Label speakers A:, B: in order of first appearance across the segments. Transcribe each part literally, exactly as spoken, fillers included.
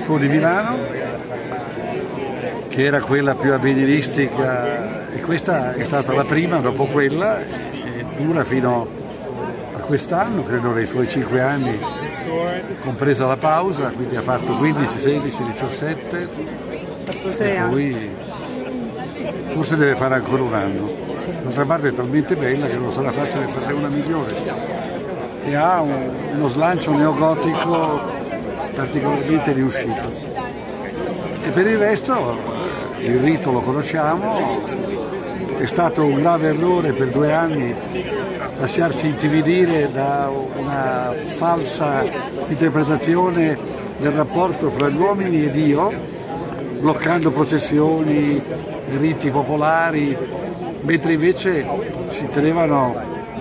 A: Expo di Milano, che era quella più avveniristica, e questa è stata la prima dopo quella, e dura fino a quest'anno, credo nei suoi cinque anni, compresa la pausa, quindi ha fatto quindici, sedici, diciassette, e poi forse deve fare ancora un anno. D'altra parte è talmente bella che non sarà facile farne una migliore, e ha un, uno slancio neogotico particolarmente riuscito. E per il resto il rito lo conosciamo, è stato un grave errore per due anni lasciarsi intimidire da una falsa interpretazione del rapporto fra gli uomini e Dio, bloccando processioni, riti popolari, mentre invece si tenevano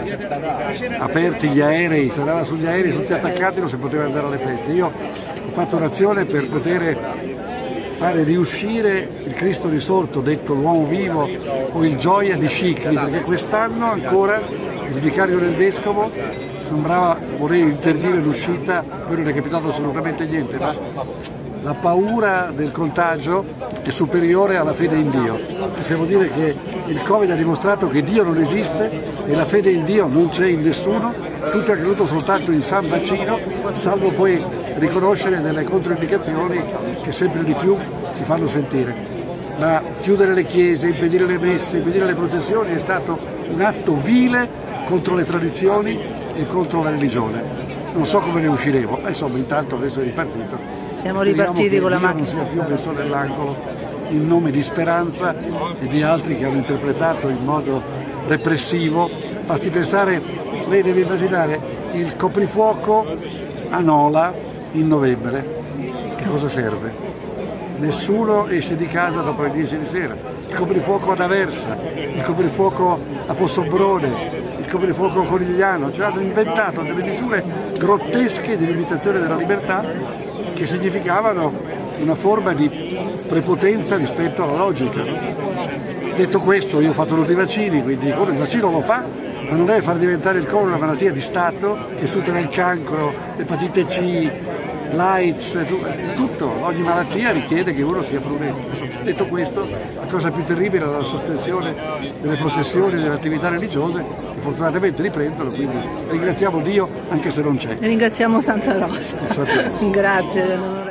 A: aperti gli aerei, si andava sugli aerei tutti attaccati, non si poteva andare alle feste. Io ho fatto un'azione per poter fare riuscire il Cristo risorto, detto l'uomo vivo o il Gioia di Scicli, perché quest'anno ancora il vicario del vescovo sembrava voler interdire l'uscita, poi non è capitato assolutamente niente, ma la paura del contagio è superiore alla fede in Dio. Possiamo dire che il Covid ha dimostrato che Dio non esiste e la fede in Dio non c'è in nessuno, tutto è accaduto soltanto in San Vaccino, salvo poi riconoscere delle controindicazioni che sempre di più si fanno sentire. Ma chiudere le chiese, impedire le messe, impedire le processioni è stato un atto vile contro le tradizioni e contro la religione. Non so come ne usciremo, ma insomma intanto adesso è ripartito.
B: Siamo ripartiti con la macchina.
A: Non sia più messo nell'angolo in nome di Speranza e di altri che hanno interpretato in modo repressivo. Basti pensare, lei deve immaginare il coprifuoco a Nola in novembre, che cosa serve? Nessuno esce di casa dopo le dieci di sera, il coprifuoco ad Aversa, il coprifuoco a Fossobrone, il coprifuoco Corigliano, cioè hanno inventato delle misure grottesche di limitazione della libertà che significavano una forma di prepotenza rispetto alla logica. Detto questo, io ho fatto tutti i vaccini, quindi il vaccino lo fa, ma non deve far diventare il Covid una malattia di Stato che supera il cancro, l'epatite C, l'AIDS, tutto, ogni malattia richiede che uno sia prudente. Detto questo, la cosa più terribile è la sospensione delle processioni e delle attività religiose, che fortunatamente riprendono, quindi ringraziamo Dio anche se non c'è.
B: Ringraziamo Santa Rosa. Grazie.